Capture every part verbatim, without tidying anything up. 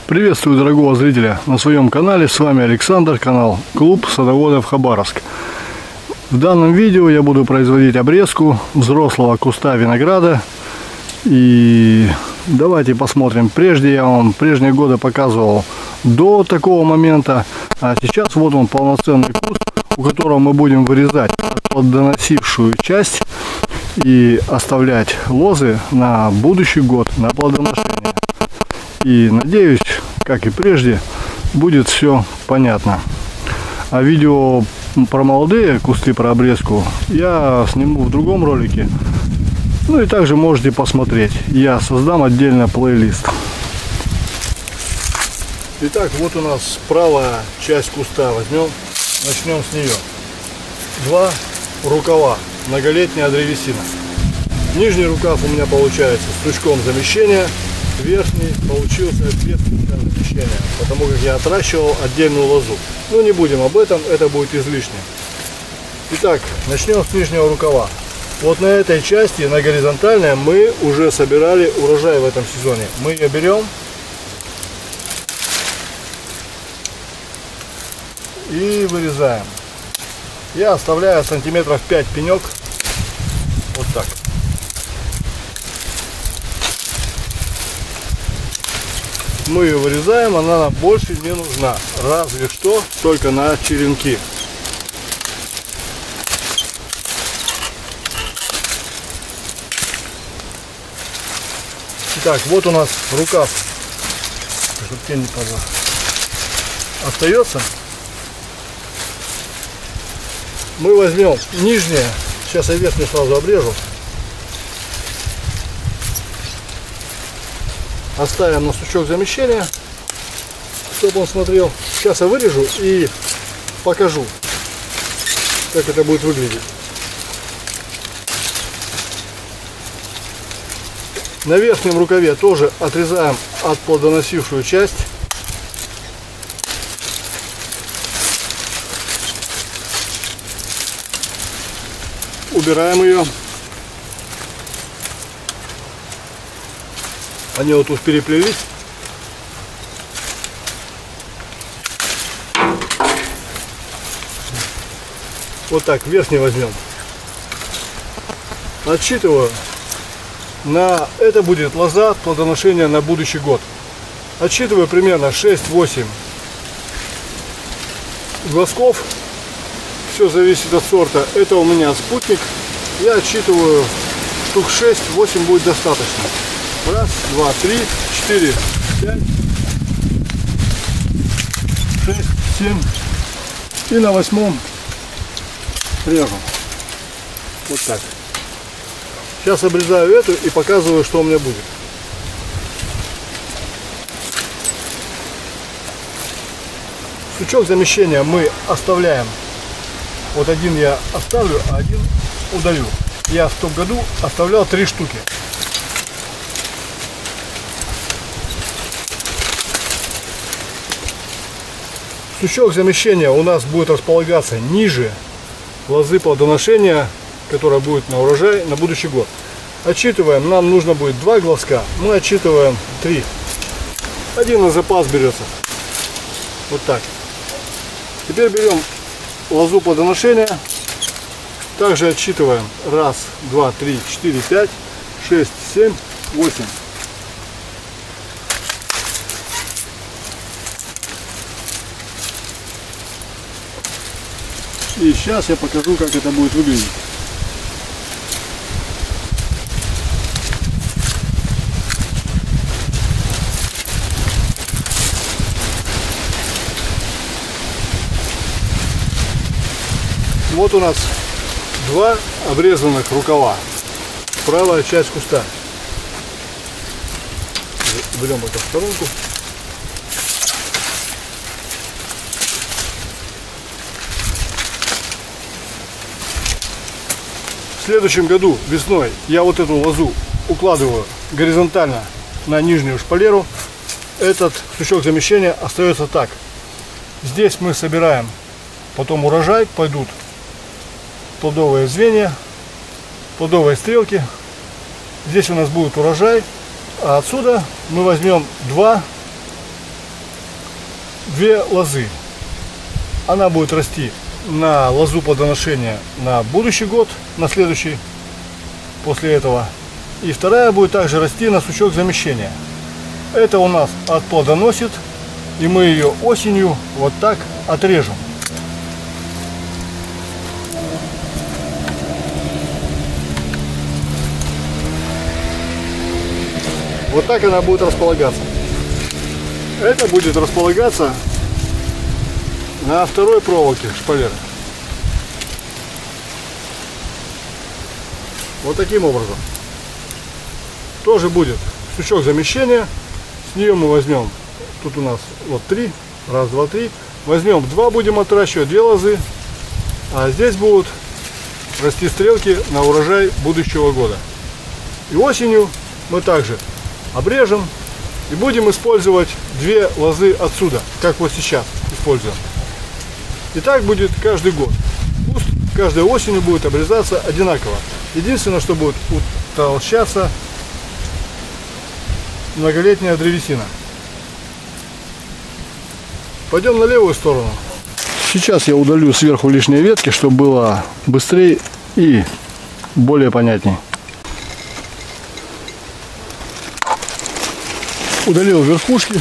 Приветствую дорогого зрителя на своем канале. С вами Александр, канал Клуб садоводов Хабаровск. В данном видео я буду производить обрезку взрослого куста винограда. И давайте посмотрим. Прежде я вам прежние годы показывал до такого момента. А сейчас вот он, полноценный куст, у которого мы будем вырезать плодоносившую часть и оставлять лозы на будущий год, на плодоношение. И надеюсь, как и прежде, будет все понятно. А видео про молодые кусты, про обрезку я сниму в другом ролике. Ну и также можете посмотреть. Я создам отдельно плейлист. Итак, вот у нас правая часть куста. Возьмем, начнем с нее. Два рукава. Многолетняя древесина. Нижний рукав у меня получается с сучком замещения. Верхний получился без замещения, потому как я отращивал отдельную лозу. Но не будем об этом, это будет излишне. Итак, начнем с нижнего рукава. Вот на этой части, на горизонтальной, мы уже собирали урожай в этом сезоне. Мы ее берем и вырезаем. Я оставляю сантиметров пять пенек. Вот так. Мы ее вырезаем, она нам больше не нужна. Разве что только на черенки. Итак, вот у нас рукав. Чтобы тень не падала. Остается. Мы возьмем нижнее. Сейчас я верхнюю сразу обрежу. Оставим на сучок замещения, чтобы он смотрел. Сейчас я вырежу и покажу, как это будет выглядеть. На верхнем рукаве тоже отрезаем от плодоносившую часть. Убираем ее. Они вот тут переплелись. Вот так, верхний возьмем. Отсчитываю. На это будет лоза плодоношения на будущий год. Отсчитываю примерно шесть-восемь глазков. Все зависит от сорта. Это у меня спутник. Я отсчитываю штук шесть-восемь будет достаточно. Раз, два, три, четыре, пять, шесть, семь. И на восьмом режу. Вот так. Сейчас обрезаю эту и показываю, что у меня будет. Сучок замещения мы оставляем. Вот один я оставлю, а один удалю. Я в том году оставлял три штуки. Сучок замещения у нас будет располагаться ниже лозы плодоношения, которая будет на урожай на будущий год. Отсчитываем, нам нужно будет два глазка, мы отсчитываем три. Один на запас берется. Вот так. Теперь берем лозу плодоношения. Также отсчитываем. Раз, два, три, четыре, пять, шесть, семь, восемь. И сейчас я покажу, как это будет выглядеть. Вот у нас два обрезанных рукава. Правая часть куста. Берем это в сторонку. В следующем году весной я вот эту лозу укладываю горизонтально на нижнюю шпалеру. Этот сучок замещения остается так. Здесь мы собираем потом урожай, пойдут плодовые звенья, плодовые стрелки. Здесь у нас будет урожай, а отсюда мы возьмем два две лозы. Она будет расти на лозу плодоношения на будущий год, на следующий после этого. И вторая будет также расти на сучок замещения. Это у нас отплодоносит, и мы ее осенью вот так отрежем. Вот так она будет располагаться. Это будет располагаться на второй проволоке шпалеры. Вот таким образом. Тоже будет сучок замещения. С нее мы возьмем, тут у нас вот три, раз, два, три. Возьмем два, будем отращивать, две лозы. А здесь будут расти стрелки на урожай будущего года. И осенью мы также обрежем и будем использовать две лозы отсюда, как вот сейчас используем. И так будет каждый год. Куст каждой осенью будет обрезаться одинаково. Единственное, что будет утолщаться многолетняя древесина. Пойдем на левую сторону. Сейчас я удалю сверху лишние ветки, чтобы было быстрее и более понятнее. Удалил верхушки.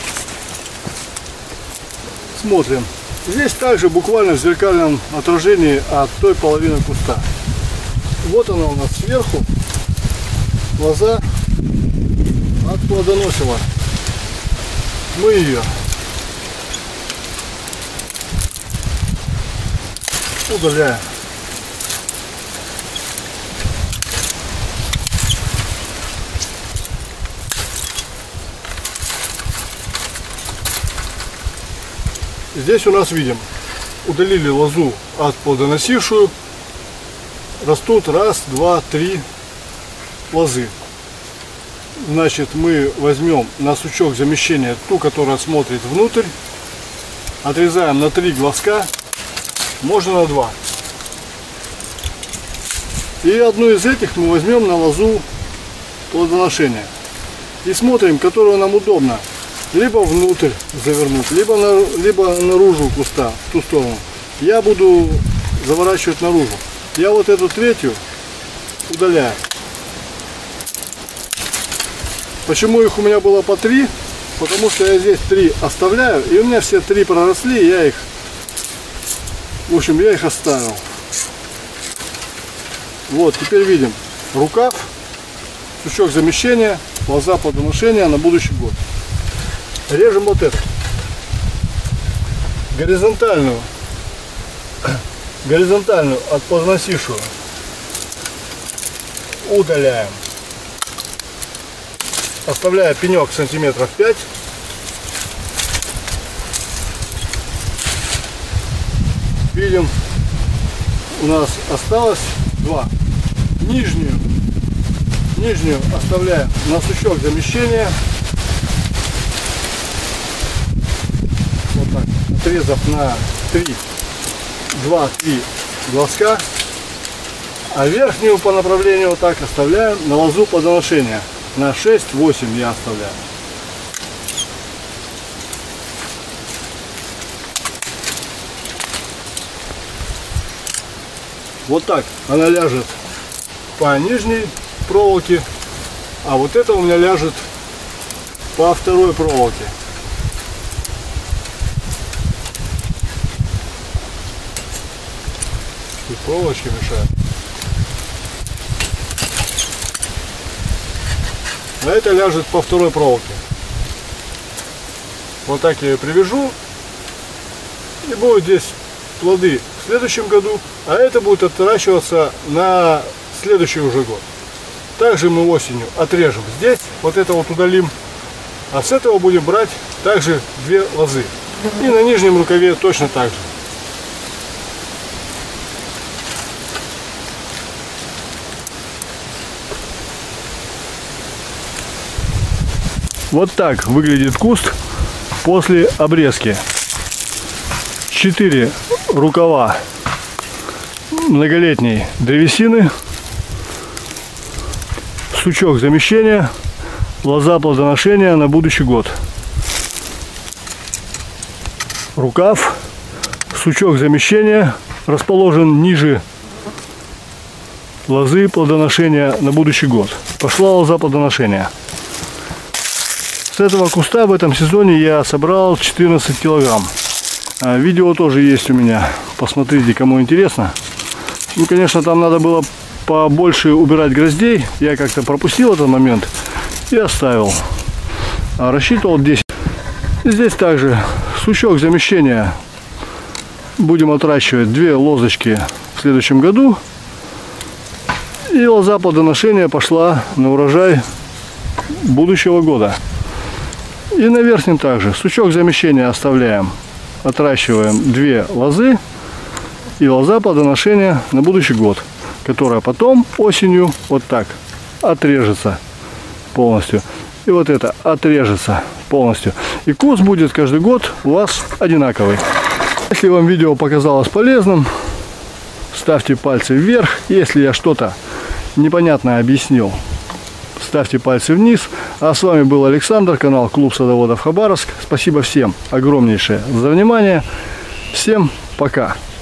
Смотрим. Здесь также буквально в зеркальном отражении от той половины куста. Вот она у нас сверху. Лоза отплодоносила. Мы ее удаляем. Здесь у нас видим, удалили лозу от плодоносившую, растут раз, два, три лозы. Значит, мы возьмем на сучок замещения ту, которая смотрит внутрь, отрезаем на три глазка, можно на два. И одну из этих мы возьмем на лозу плодоношения. И смотрим, которую нам удобно. Либо внутрь завернуть, либо, на, либо наружу куста, в ту сторону. Я буду заворачивать наружу. Я вот эту третью удаляю. Почему их у меня было по три? Потому что я здесь три оставляю, и у меня все три проросли, я их, в общем, я их оставил. Вот, теперь видим рукав, сучок замещения, лоза плодоношения на будущий год. Режем вот это. Горизонтальную, горизонтальную от плодоносившую удаляем. Оставляя пенек сантиметров пять. Видим, у нас осталось два. Нижнюю, нижнюю оставляем на сучок замещения. Вот так, отрезав на три, два-три глазка. А верхнюю по направлению вот так оставляем на лозу плодоношения. На шесть-восемь я оставляю. Вот так она ляжет по нижней проволоке, а вот это у меня ляжет по второй проволоке. Тут проволочки мешают. А это ляжет по второй проволоке. Вот так я ее привяжу. И будут здесь плоды в следующем году. А это будет отращиваться на следующий уже год. Также мы осенью отрежем здесь. Вот это вот удалим. А с этого будем брать также две лозы. И на нижнем рукаве точно так же. Вот так выглядит куст после обрезки. Четыре рукава многолетней древесины, сучок замещения, лоза плодоношения на будущий год. рукав. Сучок замещения расположен ниже лозы плодоношения на будущий год. Пошла лоза плодоношения. С этого куста в этом сезоне я собрал четырнадцать килограмм. Видео тоже есть у меня. Посмотрите, кому интересно. Ну, конечно, там надо было побольше убирать гроздей. Я как-то пропустил этот момент и оставил. А рассчитывал десять. Здесь также сучок замещения. Будем отращивать две лозочки в следующем году. И лоза плодоношения пошла на урожай будущего года. И на верхнем также сучок замещения оставляем. Отращиваем две лозы. И лоза плодоношения на будущий год, которая потом осенью вот так отрежется полностью. И вот это отрежется полностью. И куст будет каждый год у вас одинаковый. Если вам видео показалось полезным, ставьте пальцы вверх. Если я что-то непонятное объяснил, ставьте пальцы вниз. А с вами был Александр, канал Клуб Садоводов Хабаровск. Спасибо всем огромнейшее за внимание. Всем пока.